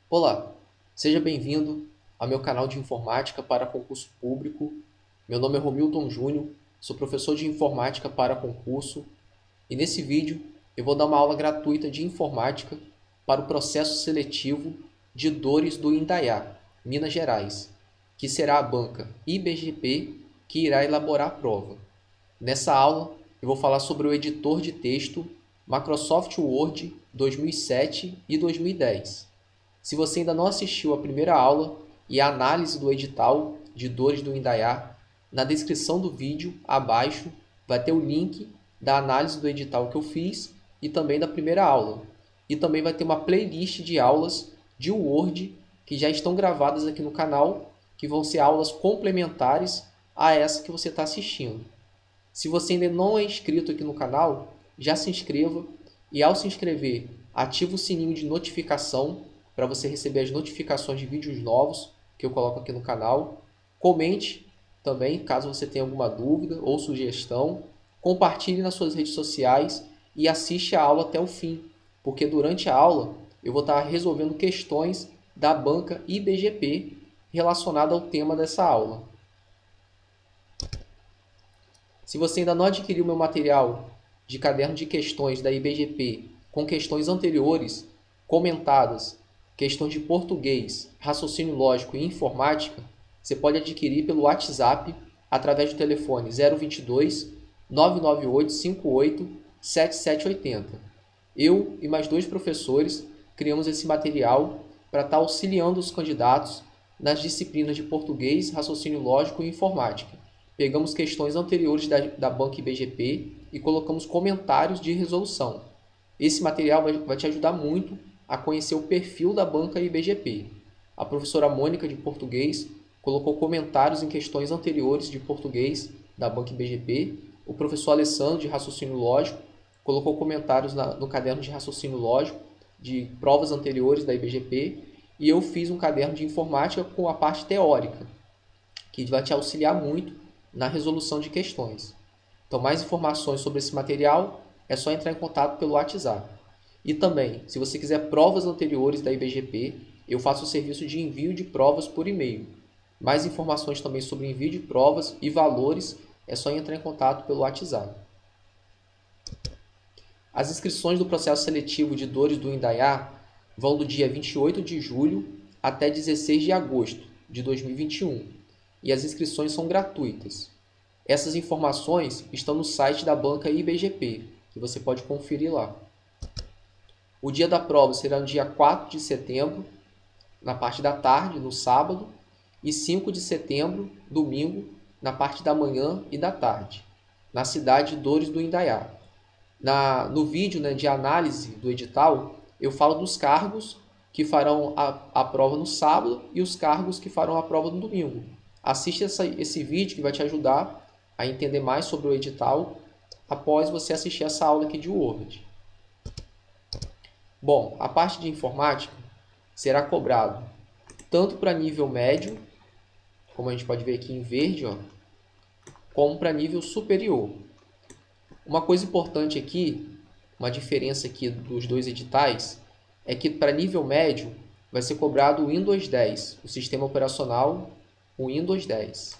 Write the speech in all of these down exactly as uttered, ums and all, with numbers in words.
Olá, seja bem-vindo ao meu canal de informática para concurso público. Meu nome é Romilton Júnior, sou professor de informática para concurso e nesse vídeo eu vou dar uma aula gratuita de informática para o processo seletivo de Dores do Indaiá, Minas Gerais, que será a banca I B G P que irá elaborar a prova. Nessa aula eu vou falar sobre o editor de texto Microsoft Word dois mil e sete e dois mil e dez. Se você ainda não assistiu a primeira aula e a análise do edital de Dores do Indaiá, na descrição do vídeo abaixo vai ter o link da análise do edital que eu fiz e também da primeira aula. E também vai ter uma playlist de aulas de Word que já estão gravadas aqui no canal, que vão ser aulas complementares a essa que você está assistindo. Se você ainda não é inscrito aqui no canal, já se inscreva e ao se inscrever, ative o sininho de notificação para você receber as notificações de vídeos novos que eu coloco aqui no canal. Comente também, caso você tenha alguma dúvida ou sugestão. Compartilhe nas suas redes sociais e assiste a aula até o fim, porque durante a aula eu vou estar resolvendo questões da banca I B G P relacionada ao tema dessa aula. Se você ainda não adquiriu meu material de caderno de questões da I B G P com questões anteriores, comentadas, questões de português, raciocínio lógico e informática, você pode adquirir pelo WhatsApp através do telefone zero vinte e dois, nove nove oito, cinco oito, sete sete oito zero. Eu e mais dois professores criamos esse material para estar auxiliando os candidatos nas disciplinas de português, raciocínio lógico e informática. Pegamos questões anteriores da, da banca I B G P e colocamos comentários de resolução. Esse material vai, vai te ajudar muito a conhecer o perfil da banca I B G P. A professora Mônica, de português, colocou comentários em questões anteriores de português da banca I B G P. O professor Alessandro, de raciocínio lógico, colocou comentários na, no caderno de raciocínio lógico de provas anteriores da I B G P. E eu fiz um caderno de informática com a parte teórica, que vai te auxiliar muito na resolução de questões. Então, mais informações sobre esse material é só entrar em contato pelo WhatsApp. E também, se você quiser provas anteriores da I B G P, eu faço o serviço de envio de provas por e-mail. Mais informações também sobre envio de provas e valores, é só entrar em contato pelo WhatsApp. As inscrições do processo seletivo de Dores do Indaiá vão do dia vinte e oito de julho até dezesseis de agosto de dois mil e vinte e um. E as inscrições são gratuitas. Essas informações estão no site da banca I B G P, que você pode conferir lá. O dia da prova será no dia quatro de setembro, na parte da tarde, no sábado, e cinco de setembro, domingo, na parte da manhã e da tarde, na cidade de Dores do Indaiá. Na, no vídeo, né, de análise do edital, eu falo dos cargos que farão a, a prova no sábado e os cargos que farão a prova no domingo. Assiste essa, esse vídeo que vai te ajudar a entender mais sobre o edital após você assistir essa aula aqui de Word. Bom, a parte de informática será cobrado tanto para nível médio, como a gente pode ver aqui em verde, ó, como para nível superior. Uma coisa importante aqui, uma diferença aqui dos dois editais, é que para nível médio vai ser cobrado o Windows dez, o sistema operacional o Windows dez.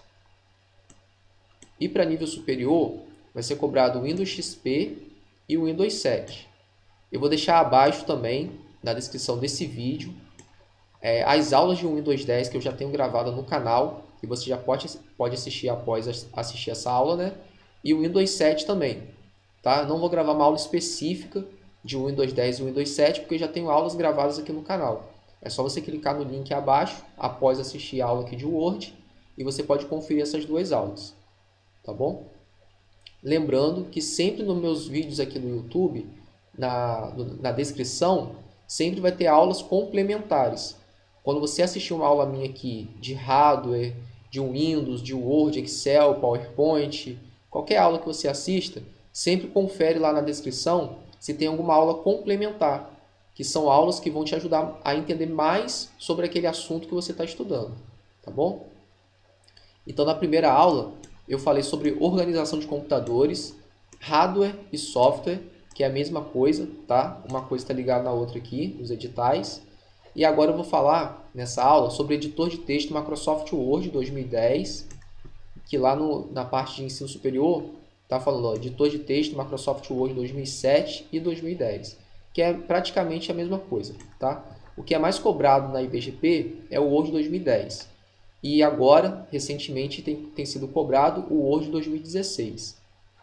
E para nível superior vai ser cobrado o Windows X P e o Windows sete. Eu vou deixar abaixo também, na descrição desse vídeo, é, as aulas de Windows dez que eu já tenho gravado no canal, que você já pode, pode assistir após assistir essa aula, né? E o Windows sete também. Tá? Não vou gravar uma aula específica de Windows dez e Windows sete, porque eu já tenho aulas gravadas aqui no canal. É só você clicar no link abaixo, após assistir a aula aqui de Word, e você pode conferir essas duas aulas. Tá bom? Lembrando que sempre nos meus vídeos aqui no YouTube, na, na descrição, sempre vai ter aulas complementares. Quando você assistir uma aula minha aqui de hardware, de Windows, de Word, Excel, PowerPoint, qualquer aula que você assista, sempre confere lá na descrição se tem alguma aula complementar, que são aulas que vão te ajudar a entender mais sobre aquele assunto que você está estudando. Tá bom? Então, na primeira aula, eu falei sobre organização de computadores, hardware e software, que é a mesma coisa, tá? Uma coisa está ligada na outra aqui, nos editais. E agora eu vou falar nessa aula sobre editor de texto Microsoft Word dois mil e dez, que lá no, na parte de ensino superior está falando, ó, editor de texto Microsoft Word dois mil e sete e dois mil e dez, que é praticamente a mesma coisa, tá? O que é mais cobrado na I B G P é o Word dois mil e dez. E agora, recentemente, tem, tem sido cobrado o Word dois mil e dezesseis.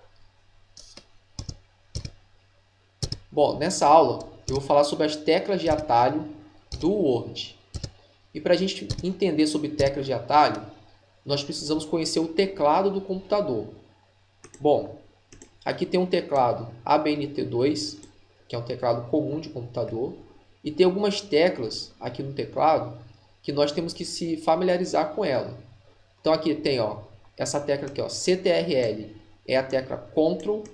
Bom, nessa aula eu vou falar sobre as teclas de atalho do Word. E para a gente entender sobre teclas de atalho, nós precisamos conhecer o teclado do computador. Bom, aqui tem um teclado A B N T dois, que é um teclado comum de computador, e tem algumas teclas aqui no teclado que nós temos que se familiarizar com ela. Então aqui tem, ó, essa tecla aqui, ó, C T R L, é a tecla Ctrl.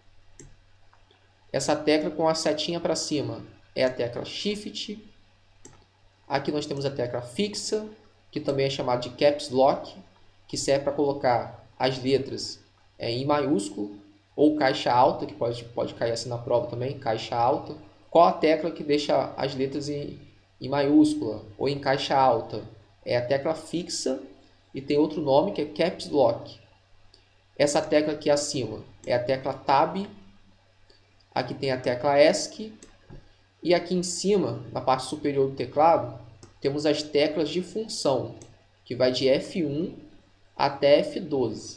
Essa tecla com a setinha para cima é a tecla Shift. Aqui nós temos a tecla fixa, que também é chamada de Caps Lock, que serve para colocar as letras é, em maiúsculo, ou caixa alta, que pode, pode cair assim na prova também, caixa alta. Qual a tecla que deixa as letras em, em maiúscula ou em caixa alta? É a tecla fixa e tem outro nome que é Caps Lock. Essa tecla aqui acima é a tecla Tab. Aqui tem a tecla ESC. E aqui em cima, na parte superior do teclado, temos as teclas de função, que vai de F um até F doze.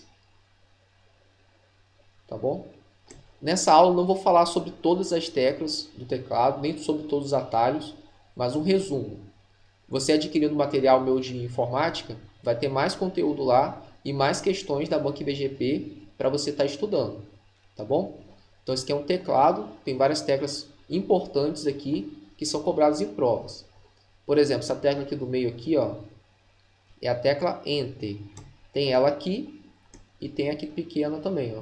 Tá bom? Nessa aula eu não vou falar sobre todas as teclas do teclado, nem sobre todos os atalhos, mas um resumo. Você adquirindo material meu de informática, vai ter mais conteúdo lá e mais questões da banca I B G P para você estar estudando. Tá bom? Então esse aqui é um teclado, tem várias teclas importantes aqui que são cobradas em provas. Por exemplo, essa tecla aqui do meio aqui, ó, é a tecla Enter. Tem ela aqui e tem aqui pequena também, ó.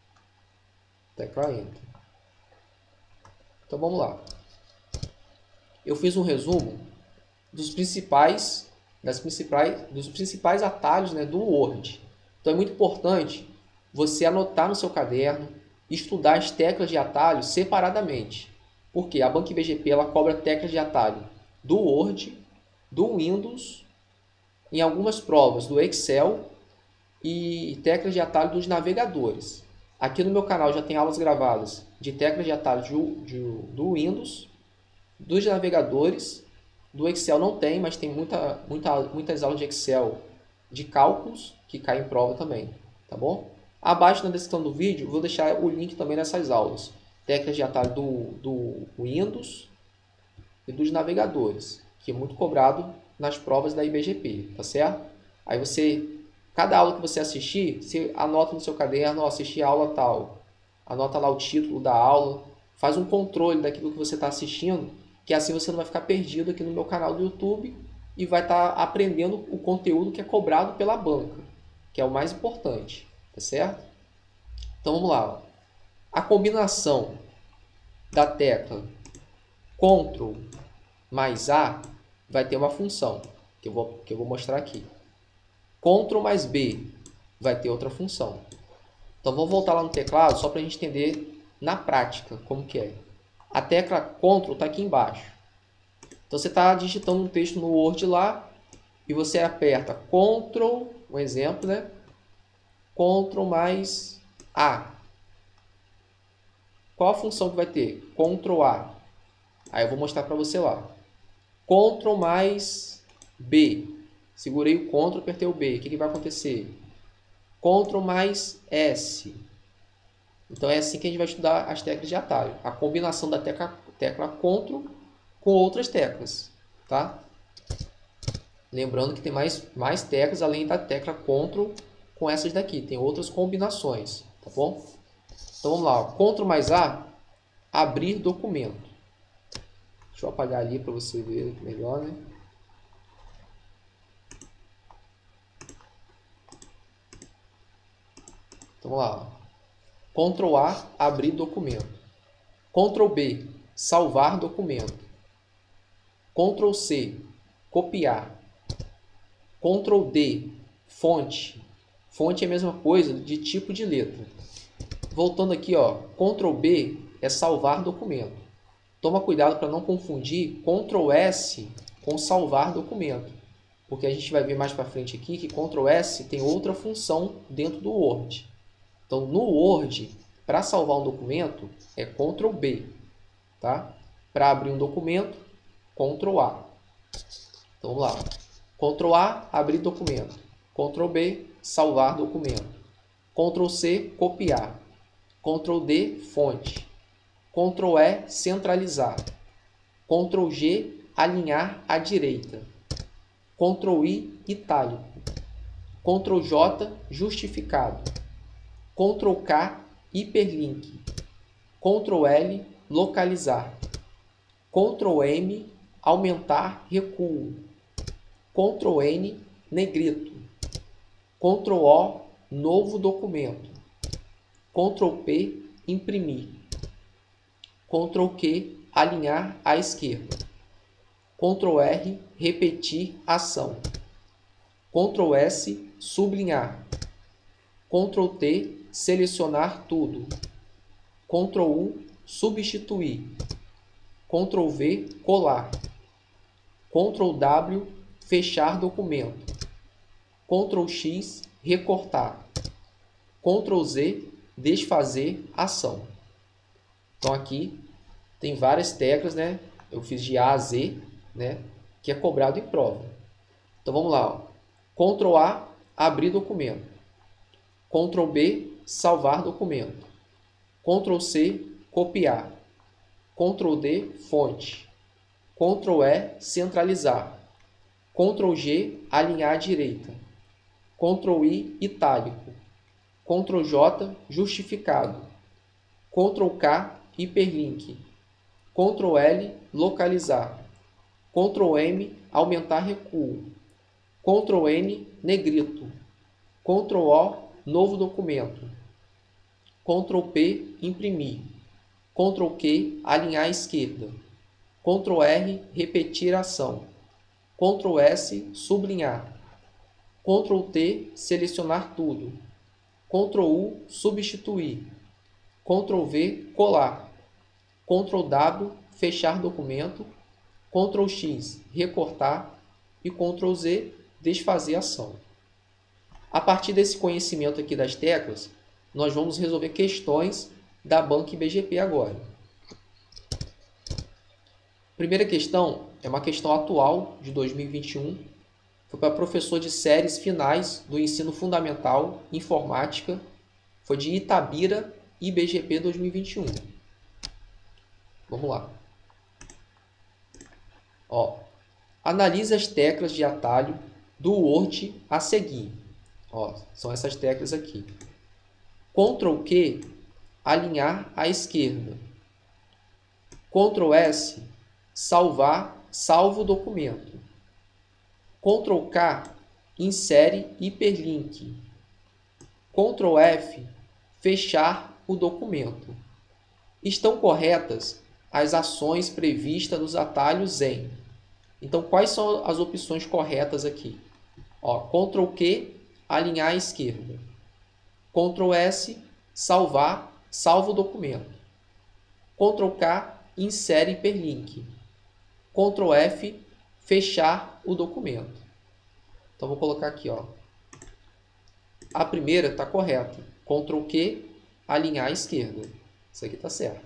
Tecla Enter. Então vamos lá. Eu fiz um resumo dos principais, das principais, dos principais atalhos, né, do Word. Então é muito importante você anotar no seu caderno, estudar as teclas de atalho separadamente. Porque a banca I B G P ela cobra teclas de atalho do Word, do Windows, em algumas provas do Excel e teclas de atalho dos navegadores. Aqui no meu canal já tem aulas gravadas de teclas de atalho de, de, do Windows, dos navegadores, do Excel não tem, mas tem muita, muita, muitas aulas de Excel de cálculos que caem em prova também, tá bom? Abaixo na descrição do vídeo vou deixar o link também dessas aulas. Teclas de atalho do, do Windows e dos navegadores, que é muito cobrado nas provas da I B G P, tá certo? Aí você, cada aula que você assistir, você anota no seu caderno, ó, assistir a aula tal, anota lá o título da aula, faz um controle daquilo que você está assistindo, que assim você não vai ficar perdido aqui no meu canal do YouTube e vai estar tá aprendendo o conteúdo que é cobrado pela banca, que é o mais importante, tá certo? Então vamos lá, ó. A combinação da tecla Ctrl mais A vai ter uma função, que eu vou, que eu vou mostrar aqui. Ctrl mais B vai ter outra função. Então vamos voltar lá no teclado só para a gente entender na prática como que é. A tecla Ctrl está aqui embaixo. Então você está digitando um texto no Word lá e você aperta Ctrl, um exemplo, né? Ctrl mais A. Qual a função que vai ter? Ctrl A. Aí eu vou mostrar para você lá. Ctrl mais B. Segurei o Ctrl, apertei o B. O que, que vai acontecer? Ctrl mais S. Então é assim que a gente vai estudar as teclas de atalho. A combinação da tecla, tecla Ctrl com outras teclas. Tá? Lembrando que tem mais, mais teclas além da tecla Ctrl com essas daqui. Tem outras combinações. Tá bom? Então vamos lá, ó. Ctrl mais A, abrir documento. Deixa eu apagar ali para você ver melhor, né? Então vamos lá, ó. Ctrl A, abrir documento. Ctrl B, salvar documento. Ctrl C, copiar. Ctrl D, fonte. Fonte é a mesma coisa de tipo de letra. Voltando aqui, ó, Ctrl B é salvar documento. Toma cuidado para não confundir Ctrl S com salvar documento, porque a gente vai ver mais para frente aqui que control S tem outra função dentro do Word. Então, no Word, para salvar um documento, é control B. Tá? Para abrir um documento, control A. Então, vamos lá. control A, abrir documento. control B, salvar documento. control C, copiar. control D, fonte. control E, centralizar. control G, alinhar à direita. control I, itálico. control J, justificado. control K, hiperlink. control L, localizar. control M, aumentar recuo. control N, negrito. control O, novo documento. control P, imprimir. control Q, alinhar à esquerda. control R, repetir ação. control S, sublinhar. control T, selecionar tudo. control U, substituir. control V, colar. control W, fechar documento. control X, recortar. control Z, desfazer ação. Então aqui tem várias teclas, né? Eu fiz de A a Z, né? Que é cobrado em prova. Então vamos lá, ó. control A, abrir documento. control B, salvar documento. control C, copiar. control D, fonte. control E, centralizar. control G, alinhar à direita. control I, itálico. control J, justificado. control K, hiperlink. control L, localizar. control M, aumentar recuo. control N, negrito. control O, novo documento. control P, imprimir. control Q, alinhar à esquerda. control R, repetir ação. control S, sublinhar. control T, selecionar tudo. control U, substituir. control V, colar. control W, fechar documento. control X, recortar. E control Z, desfazer ação. A partir desse conhecimento aqui das teclas, nós vamos resolver questões da banca I B G P agora. Primeira questão é uma questão atual de dois mil e vinte e um. Foi para professor de séries finais do ensino fundamental, informática. Foi de Itabira, I B G P dois mil e vinte e um. Vamos lá. Ó, analise as teclas de atalho do Word a seguir. Ó, são essas teclas aqui. control Q, alinhar à esquerda. control S, salvar, salvo documento. control K, insere hiperlink. control F, fechar o documento. Estão corretas as ações previstas nos atalhos em. Então, quais são as opções corretas aqui? Ó, control Q, alinhar à esquerda. control S, salvar, salvo documento. control K, insere hiperlink. control F, fechar o documento. Então, vou colocar aqui, ó. A primeira está correta. control Q, alinhar à esquerda. Isso aqui está certo.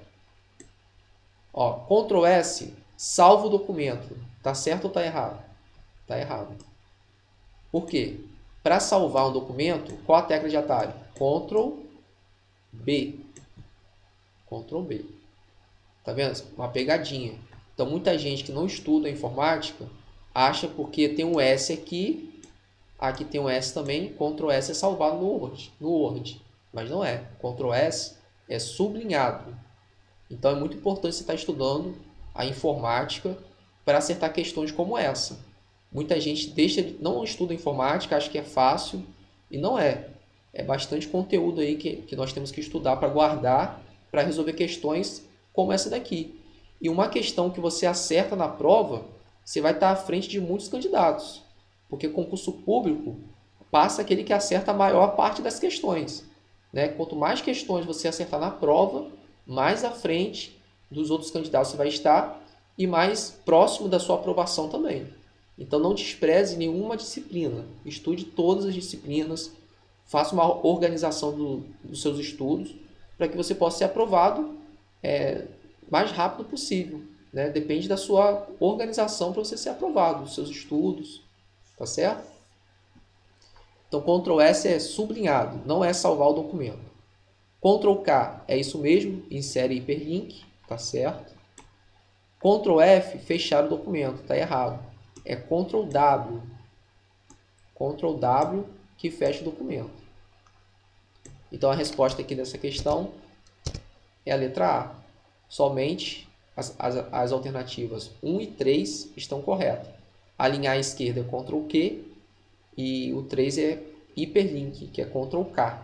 Ó, control S, salvo o documento. Está certo ou está errado? Está errado. Por quê? Para salvar um documento, qual a tecla de atalho? control B. control B. Tá vendo? Uma pegadinha. Então, muita gente que não estuda informática acha porque tem um S aqui, aqui tem um S também, control S é salvado no Word, no Word. Mas não é. control S é sublinhado. Então, é muito importante você estar estudando a informática para acertar questões como essa. Muita gente deixa, não estuda informática, acha que é fácil, e não é. É bastante conteúdo aí que, que nós temos que estudar para guardar, para resolver questões como essa daqui. E uma questão que você acerta na prova, você vai estar à frente de muitos candidatos. Porque concurso público passa aquele que acerta a maior parte das questões, né? Quanto mais questões você acertar na prova, mais à frente dos outros candidatos você vai estar. e mais próximo da sua aprovação também. Então não despreze nenhuma disciplina, estude todas as disciplinas, faça uma organização do, dos seus estudos para que você possa ser aprovado é, mais rápido possível. Né? Depende da sua organização para você ser aprovado, dos seus estudos, tá certo? Então control S é sublinhado, não é salvar o documento. control K é isso mesmo, insere hiperlink, tá certo? control F, fechar o documento, tá errado. É control W. control W que fecha o documento. Então a resposta aqui dessa questão é a letra A. Somente as, as, as alternativas um e três estão corretas. A linha à esquerda é control Q e o três é hiperlink, que é control K.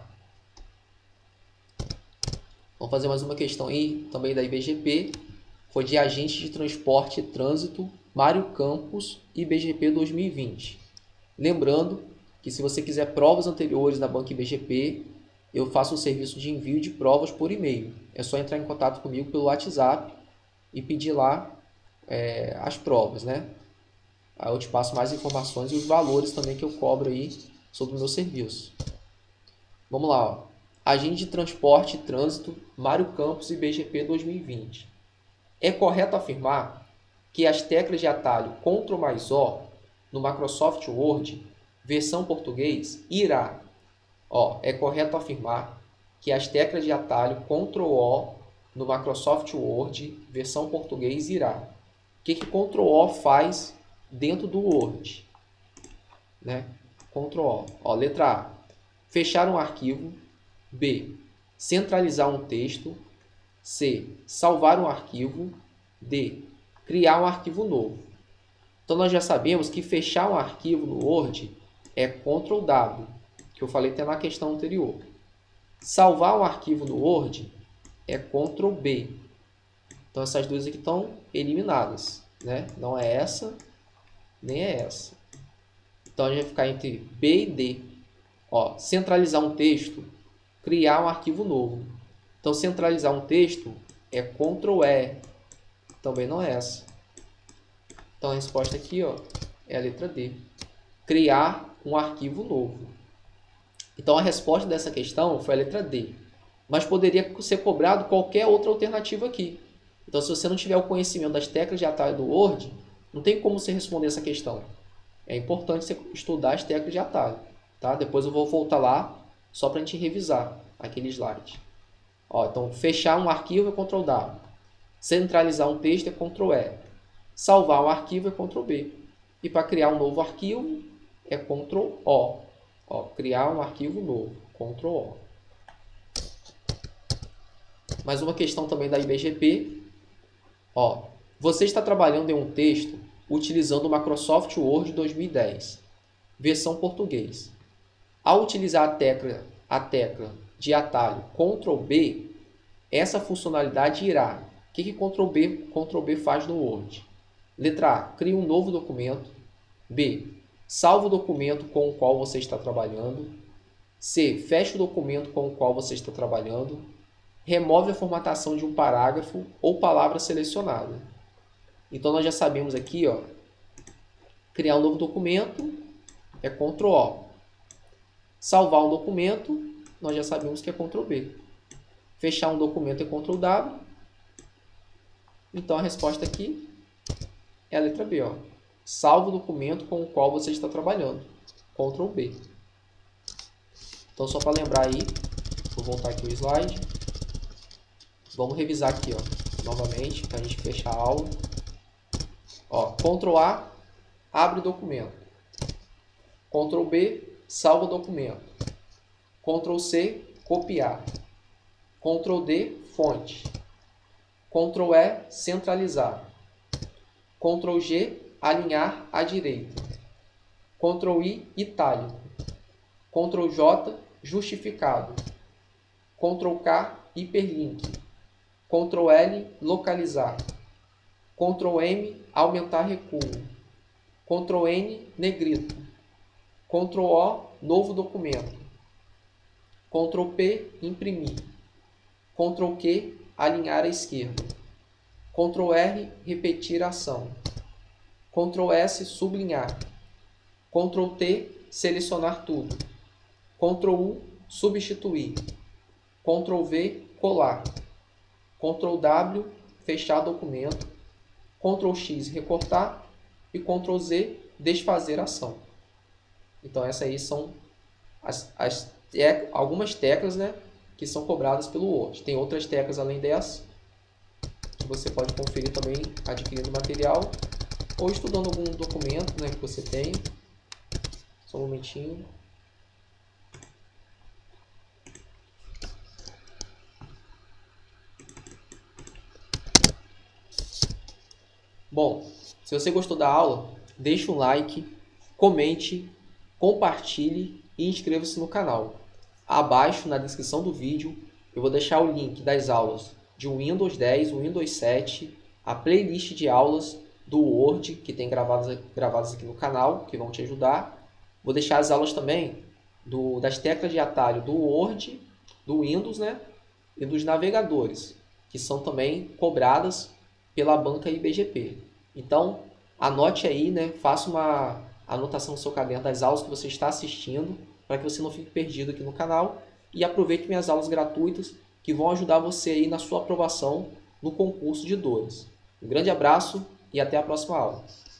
Vamos fazer mais uma questão aí, também da I B G P. Foi de agente de transporte e trânsito, Mário Campos, I B G P dois mil e vinte. Lembrando que se você quiser provas anteriores na Banca I B G P, eu faço o serviço de envio de provas por e-mail. É só entrar em contato comigo pelo WhatsApp e pedir lá é, as provas, né? Aí eu te passo mais informações e os valores também que eu cobro aí sobre o meu serviço. Vamos lá, ó. Agente de transporte e trânsito, Mário Campos, I B G P dois mil e vinte. É correto afirmar que as teclas de atalho control mais O no Microsoft Word, versão português, irá. Ó, é correto afirmar que as teclas de atalho control O no Microsoft Word, versão português, irá. O que que control O faz dentro do Word? Né? control O. Ó, letra A. Fechar um arquivo. B. Centralizar um texto. C. Salvar um arquivo. D. Criar um arquivo novo. Então, nós já sabemos que fechar um arquivo no Word é control W, que eu falei até na questão anterior. Salvar um arquivo no Word é control B. Então, essas duas aqui estão eliminadas. Né? Não é essa, nem é essa. Então, a gente vai ficar entre B e D. Ó, centralizar um texto, criar um arquivo novo. Então, centralizar um texto é control E. Também não é essa. Então, a resposta aqui, ó, é a letra D. Criar um arquivo novo. Então, a resposta dessa questão foi a letra D. Mas poderia ser cobrado qualquer outra alternativa aqui. Então, se você não tiver o conhecimento das teclas de atalho do Word, não tem como você responder essa questão. É importante você estudar as teclas de atalho. Tá? Depois eu vou voltar lá só para a gente revisar aquele slide. Ó, então, fechar um arquivo é control W. Centralizar um texto é control E. Salvar um arquivo é control B. E para criar um novo arquivo é control O. Ó, criar um arquivo novo, control O. Mais uma questão também da I B G P. Ó, você está trabalhando em um texto utilizando o Microsoft Word dois mil e dez, versão português. Ao utilizar a tecla, a tecla de atalho control B, essa funcionalidade irá. O que que control B, control B faz no Word? Letra A. Cria um novo documento. B. Salva o documento com o qual você está trabalhando. C. Fecha o documento com o qual você está trabalhando. Remove a formatação de um parágrafo ou palavra selecionada. Então, nós já sabemos aqui, ó, criar um novo documento é control O. Salvar um documento, nós já sabemos que é control B. Fechar um documento é control W. Então, a resposta aqui é a letra B. Ó. Salva o documento com o qual você está trabalhando. control B. Então, só para lembrar aí, vou voltar aqui o slide. Vamos revisar aqui, ó, novamente, para a gente fechar a aula. Ó, control A, abre o documento. control B, salva o documento. control C, copiar. control D, fonte. control E, centralizar. control G, alinhar à direita. control I, itálico. control J, justificado. control K, hiperlink. control L, localizar. control M, aumentar recuo. control N, negrito. control O, novo documento. control P, imprimir. control Q, alinhar à esquerda. control R, repetir a ação. control S, sublinhar. control T, selecionar tudo. control U, substituir. control V, colar. control W, fechar documento. control X, recortar. E control Z, desfazer a ação. Então, essas aí são as, as te- algumas teclas, né, que são cobradas pelo Word. Tem outras teclas além dessa, que você pode conferir também adquirindo material ou estudando algum documento, né, que você tem. Só um momentinho. Bom, se você gostou da aula, deixe um like, comente, compartilhe e inscreva-se no canal. Abaixo, na descrição do vídeo, eu vou deixar o link das aulas de Windows dez, Windows sete, a playlist de aulas do Word, que tem gravadas, gravadas aqui no canal, que vão te ajudar. Vou deixar as aulas também do, das teclas de atalho do Word, do Windows, né, e dos navegadores, que são também cobradas pela banca I B G P. Então, anote aí, né, faça uma anotação no seu caderno das aulas que você está assistindo, para que você não fique perdido aqui no canal, e aproveite minhas aulas gratuitas que vão ajudar você aí na sua aprovação no concurso de Dores. Um grande abraço e até a próxima aula.